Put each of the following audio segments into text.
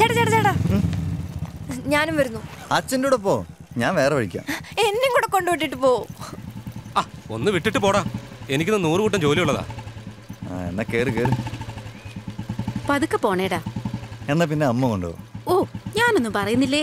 ചേട്ടാ ചേട്ടാ ചേട്ടാ, ഞാനും വരുന്നു. അച്ഛൻ്റെ കൂടെ പോ, ഞാൻ വേറെ വഴിക്കാം. എന്നെയും കൂടെ കൊണ്ടുവിട്ടിട്ട് പോ. ഒന്ന് വിട്ടിട്ട് പോടാ, എനിക്കിന്ന് 100 കൂട്ടം ജോലിയുള്ളതാ. എന്നാ കേറ് കേറ്. പതുക്കെ പോണേടാ. എന്നാ പിന്നെ അമ്മ കൊണ്ടുപോകും. ഓ, ഞാനൊന്നും പറയുന്നില്ലേ.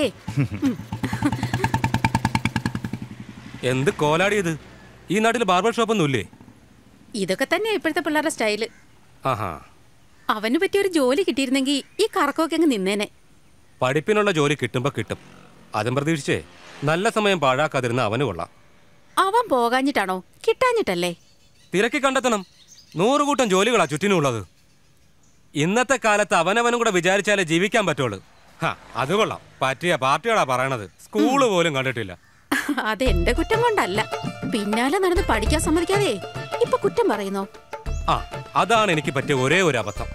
എന്ത് കോലാടിയത്? ഈ നാട്ടിൽ ബാർബർ ഷോപ്പ് ഒന്നുമില്ലേ? ഇതൊക്കെ തന്നെയാ ഇപ്പോഴത്തെ പിള്ളേരുടെ സ്റ്റൈല്. ആഹാ, അവന് പറ്റിയൊരു ജോലി കിട്ടിയിരുന്നെങ്കിൽ ഈ കറക്കമൊക്കെ അങ്ങ് നിന്നേനെ. പഠിപ്പിനുള്ള ജോലി കിട്ടുമ്പോ കിട്ടും, അതും പ്രതീക്ഷിച്ചേ നല്ല സമയം പാഴാക്കാതിരുന്ന അവന് കൊള്ളാം. അവൻ പോകാഞ്ഞിട്ടാണോ കിട്ടാഞ്ഞിട്ടല്ലേ? തിരക്കി കണ്ടെത്തണം. 100 കൂട്ടം ജോലികളാ ചുറ്റിനുള്ളത്. ഇന്നത്തെ കാലത്ത് അവനവനും കൂടെ വിചാരിച്ചാലേ ജീവിക്കാൻ പറ്റുള്ളൂ. അത് കൊള്ളാം, പറ്റിയ പാർട്ടിയോടാ പറയണത്. സ്കൂള് പോലും കണ്ടിട്ടില്ല. അത് എന്റെ കുറ്റം കൊണ്ടല്ല, പിന്നാലെ നടന്ന് പഠിക്കാൻ സമ്മതിക്കാതെ ഇപ്പൊ കുറ്റം പറയുന്നോ? അതാണ് എനിക്ക് പറ്റിയ ഒരേ ഒരു അബദ്ധം.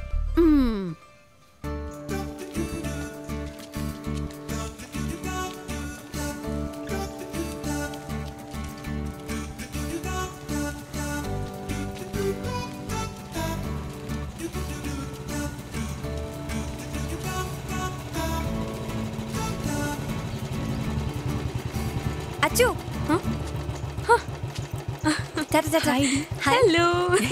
അച്ചു, ഹലോ.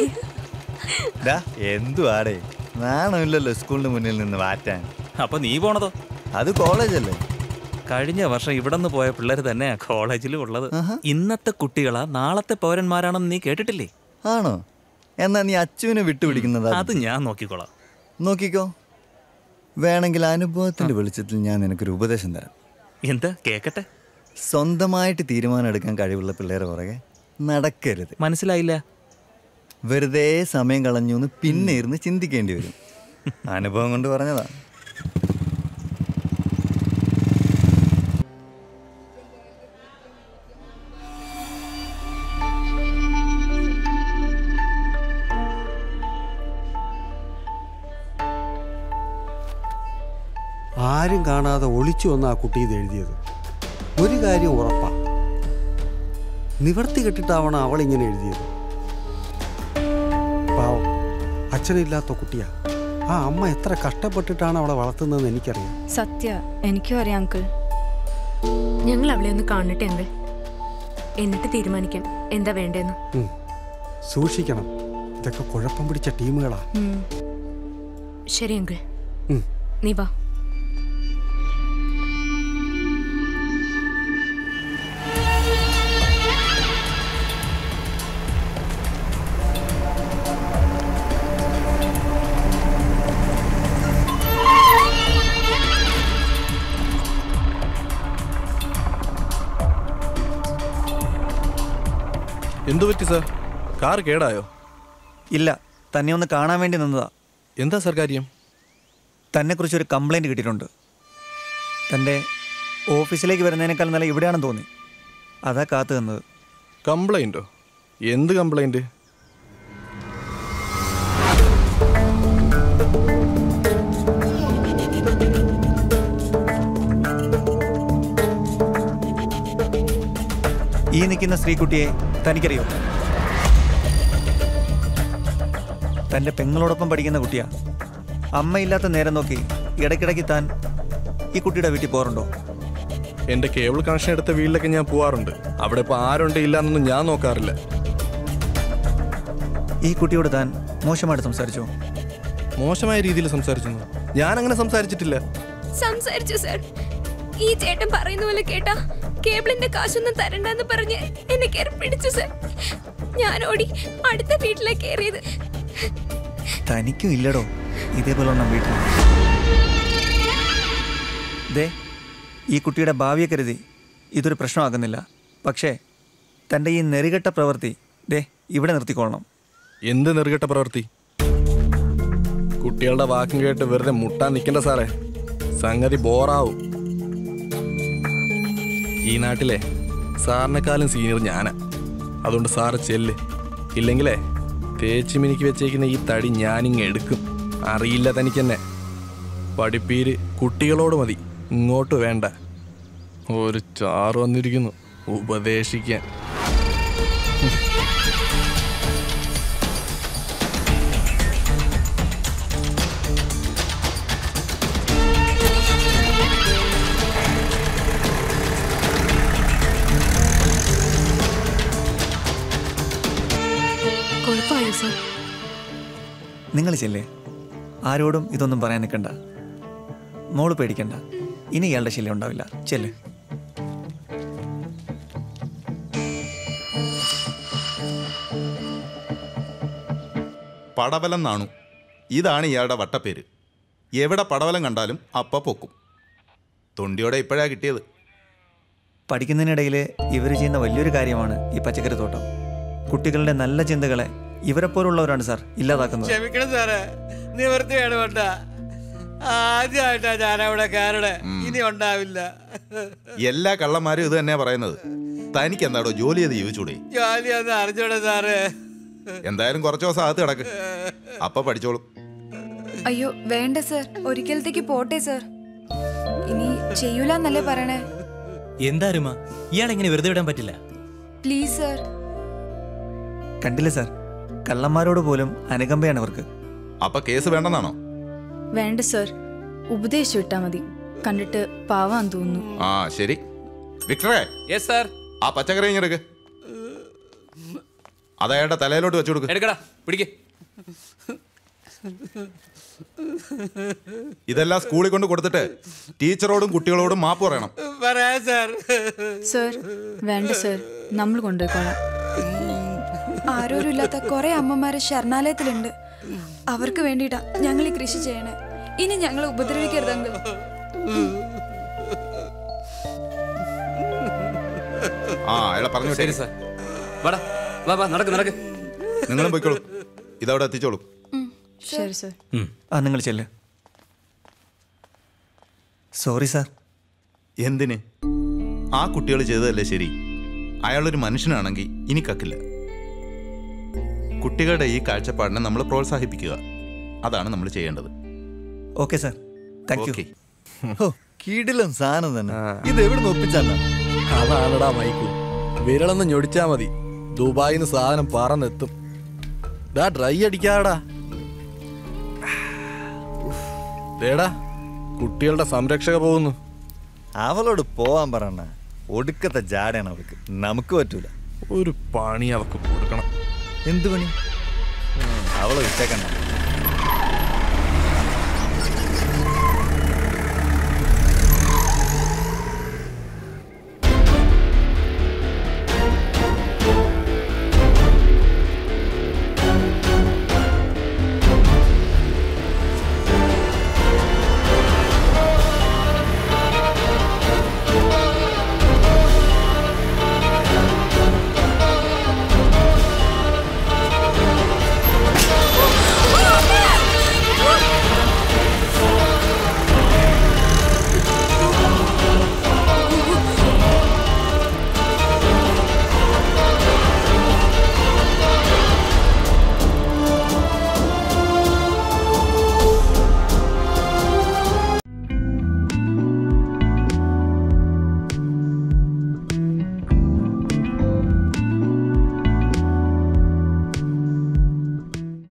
എന്തുവാടേ, നാണമില്ലല്ലോ സ്കൂളിന് മുന്നിൽ നിന്ന് മാറ്റാൻ. അപ്പൊ നീ പോണതോ? അത് കോളേജല്ലേ. കഴിഞ്ഞ വർഷം ഇവിടെ നിന്ന് പോയ പിള്ളേർ തന്നെയാ കോളേജിലും ഉള്ളത്. ഇന്നത്തെ കുട്ടികളാ നാളത്തെ പൗരന്മാരാണെന്ന് നീ കേട്ടിട്ടില്ലേ? ആണോ? എന്നാ നീ അച്ചുവിനെ വിട്ടുപിടിക്കുന്നത്? അത് ഞാൻ നോക്കിക്കോളാം. നോക്കിക്കോ. വേണമെങ്കിൽ അനുഭവത്തിന്റെ വെളിച്ചത്തിൽ ഞാൻ നിനക്കൊരു ഉപദേശം തരാം. എന്താ? കേക്കട്ടെ. സ്വന്തമായിട്ട് തീരുമാനം എടുക്കാൻ കഴിവുള്ള പിള്ളേരെ പുറകെ നടക്കരുത്. മനസ്സിലായില്ല. വെറുതെ സമയം കളഞ്ഞു എന്ന് പിന്നെ ഇരുന്ന് ചിന്തിക്കേണ്ടി വരും. അനുഭവം കൊണ്ട് പറഞ്ഞതാ. ആരും കാണാതെ ഒളിച്ചു വന്ന ആ കുട്ടി ഇത് എഴുതിയത്. ഒരു കാര്യം ഉറപ്പാ, നിവർത്തി കെട്ടിട്ടാവണം അവളിങ്ങനെ എഴുതിയത്. പാവം, അച്ഛനില്ലാത്ത കുട്ടിയാ. ആ അമ്മ എത്ര കഷ്ടപ്പെട്ടിട്ടാണ് അവളെ വളർത്തുന്നതെന്ന് എനിക്കറിയാം. സത്യ, എനിക്കും അറിയാം അങ്കിൾ. ഞങ്ങൾ അവളെ ഒന്ന് കാണട്ടെ അങ്കിൾ, എന്നിട്ട് തീരുമാനിക്കാം എന്താ വേണ്ടെന്ന്. സൂക്ഷിക്കണം, ഇതൊക്കെ കുഴപ്പം പിടിച്ച ടീമുകളാ. ശരി അങ്കിൾ, നീ വാ. എന്തു പറ്റി സാർ? കാർ കേടായോ? ഇല്ല, തന്നെ ഒന്ന് കാണാൻ വേണ്ടി നിന്നതാ. എന്താ സാർ കാര്യം? തന്നെക്കുറിച്ചൊരു കംപ്ലൈൻറ്റ് കിട്ടിയിട്ടുണ്ട്. തൻ്റെ ഓഫീസിലേക്ക് വരുന്നതിനേക്കാൾ നല്ല ഇവിടെയാണെന്ന് തോന്നി, അതാ കാത്തു നിന്നത്. കംപ്ലൈൻറ്റോ? എന്ത് കംപ്ലൈൻറ്റ്? ഈ നിൽക്കുന്ന സ്ത്രീക്കുട്ടിയെ തനിക്കറിയോ? തൻ്റെ പെങ്ങളോടൊപ്പം പഠിക്കുന്ന കുട്ടിയാ. അമ്മയില്ലാത്ത നേരം നോക്കി ഇടയ്ക്കിടയ്ക്ക് താൻ ഈ കുട്ടിയുടെ വീട്ടിൽ പോകാറുണ്ടോ? എൻ്റെ കേബിൾ കണക്ഷൻ എടുത്ത വീട്ടിലൊക്കെ ഞാൻ പോകാറുണ്ട്. അവിടെ ഇപ്പോൾ ആരുണ്ട് ഇല്ല എന്നൊന്നും ഞാൻ നോക്കാറില്ല. ഈ കുട്ടിയോട് താൻ മോശമായിട്ട് സംസാരിച്ചോ? മോശമായ രീതിയിൽ സംസാരിച്ചു? ഞാൻ അങ്ങനെ സംസാരിച്ചിട്ടില്ല. സംസാരിച്ചു സാർ. ഈ ചേട്ടൻ പറയുന്ന പോലെ കേട്ടാ കേബിളിന്റെ കാശൊന്നും തരണ്ടെന്ന് പറഞ്ഞ് എന്നെ കയറി പിടിച്ചു സാർ. ഞാൻ ഓടി അടുത്ത വീട്ടിലേക്ക് കയറിയത്. തനിക്കും ഇല്ലടോ ഇതേപോലെ ഒന്നും വീട്ടിൽ. ദേ, ഈ കുട്ടിയുടെ ഭാവിയെ കരുതി ഇതൊരു പ്രശ്നമാകുന്നില്ല. പക്ഷേ തൻ്റെ ഈ നെറികെട്ട പ്രവൃത്തി ദേ ഇവിടെ നിർത്തിക്കൊള്ളണം. എന്ത് നെറുകെട്ട പ്രവൃത്തി? കുട്ടികളുടെ വാക്കും കേട്ട് വെറുതെ മുട്ടാൻ നിൽക്കണ്ട സാറേ, സംഗതി ബോറാവും. ഈ നാട്ടിലെ സാറിനെക്കാളും സീനിയർ ഞാനാ. അതുകൊണ്ട് സാറ് ചെല്ല്, ഇല്ലെങ്കിലേ തേച്ച് മിനിക്ക് വെച്ചേക്കുന്ന ഈ തടി ഞാനിങ്ങ് എടുക്കും. അറിയില്ല തനിക്കെന്നെ. പഠിപ്പീര് കുട്ടികളോട് മതി, ഇങ്ങോട്ട് വേണ്ട. ഒരു ചാറ് വന്നിരിക്കുന്നു ഉപദേശിക്കാൻ. നിങ്ങൾ ചെല്ലേ, ആരോടും ഇതൊന്നും പറയാൻ നിൽക്കണ്ട. മോള് പേടിക്കണ്ട, ഇനി ഇയാളുടെ ശല്യം ഉണ്ടാവില്ല. ചെല്ലേ. പടവലം നാണു, ഇതാണ് ഇയാളുടെ വട്ടപ്പേര്. എവിടെ പടവലം കണ്ടാലും അപ്പ പൊക്കും. തൊണ്ടിയോടെ ഇപ്പോഴാ കിട്ടിയത്. പഠിക്കുന്നതിനിടയിൽ ഇവർ ചെയ്യുന്ന വലിയൊരു കാര്യമാണ് ഈ പച്ചക്കറി തോട്ടം. കുട്ടികളുടെ നല്ല ചിന്തകളെ ഇവരെപ്പോലുള്ളവരാണ് സാർ ഇല്ലാതാക്കുന്നത്. ക്ഷമിക്കണം സാറേ, നിവൃത്തി വേണ്ട. ആദ്യമായിട്ടാ ഞാനവിടെ കാരണം ഇനി ഉണ്ടാവില്ല. എല്ലാ കള്ളന്മാരും ഇത് തന്നെയാ പറയുന്നത്. തനിക്ക് എന്താടോ ജോലി ചെയ്ത് ജീവിച്ചൂടെ? ജോലി ഒന്ന് അറിഞ്ഞൂടെ സാറേ? എന്തായാലും കുറച്ച് ദിവസം അകത്ത് കിടക്ക്, അപ്പ പഠിച്ചോളും. അയ്യോ വേണ്ട സർ, ഒരിക്കലത്തേക്ക് പോട്ടെ സർ. ഇനി ചെയ്യൂലെന്നല്ലേ പറയണേ. എന്താരുമാ ഇയാളെങ്ങനെ വെറുതെ വിടാൻ പറ്റില്ല. Please sir. കണ്ടില്ലേ സാർ, കള്ളന്മാരോട് പോലും അനുകമ്പയാണ് അവർക്ക്. അപ്പൊ കേസ് വേണ്ടെന്നാണോ? വേണ്ട സർ, ഉപദേശിച്ചു വിട്ടാ മതി. കണ്ടിട്ട് പാവാൻ തോന്നുന്നു. ആ ശരി. വിക്ടറേ, യെസ് സാർ. ആ പച്ചക്കറി ഇങ്ങെടുക്ക്. അതയാളുടെ തലയിലോട്ട് വെച്ചു കൊടുക്ക്. എടുക്കടാ, പിടിക്ക്. ഇതെല്ലാം സ്കൂളിൽ കൊണ്ട് കൊടുത്തിട്ട് ടീച്ചറോടും കുട്ടികളോടും മാപ്പ് പറയണം. സർ വേണ്ട സർ, നമ്മൾ കൊണ്ടുപോയിക്കോളാം. ആരോരും ഇല്ലാത്ത കുറെ അമ്മമാര് ശരണാലയത്തിലുണ്ട്. അവർക്ക് വേണ്ടിയിട്ടാ ഞങ്ങൾ ഈ കൃഷി ചെയ്യണേ. ഇനി ഞങ്ങളെ ഉപദ്രവിക്കരുതെങ്കിൽ. ആ അയാളെ പറഞ്ഞു. ശരി സാർ. വാടാ, വാ വാ, നടക്ക് നടക്ക്. നിങ്ങളും പോയിക്കോളൂ, ഇതവിടെ എത്തിച്ചോളൂ. ശരി സർ. ആ നിങ്ങൾ ചെല്ല്. Sorry sir. എന്തിന്? ആ കുട്ടികൾ ചെയ്തതല്ലേ ശരി. അയാളൊരു മനുഷ്യനാണെങ്കിൽ ഇനി കക്കില്ല. കുട്ടികളുടെ ഈ കാഴ്ചപ്പാടിനെ നമ്മൾ പ്രോത്സാഹിപ്പിക്കുക, അതാണ് നമ്മൾ ചെയ്യേണ്ടത്. Okay sir, thank you. കിടിലം സാധനം തന്നെ. ഇത് എവിടെ നിന്ന് ഒപ്പിച്ചാ? അതാണടാ മൈക്കു, വിരളൊന്ന് ഞൊടിച്ചാ മതി, ദുബായിന്ന് സാധനം പറന്നെത്തും. ഡ്രൈ അടിക്കാടാ. ദേടാ, കുട്ടികളുടെ സംരക്ഷക പോകുന്നു. അവളോട് പോവാൻ പറയണ. ഒടുക്കത്തെ ജാടയാണ് അവൾക്ക്, നമുക്ക് പറ്റൂല. ഒരു പണി അവൾക്ക് കൊടുക്കണം. എന്ത് പണി? അവളെ വിട്ടേക്കണ്ട.